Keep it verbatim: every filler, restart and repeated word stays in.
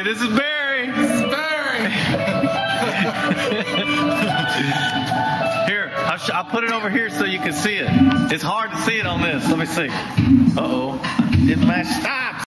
This is Barry. This is Barry. Here, I'll, sh I'll put it over here so you can see it. It's hard to see it on this. Let me see. Uh-oh. It matched. Stop!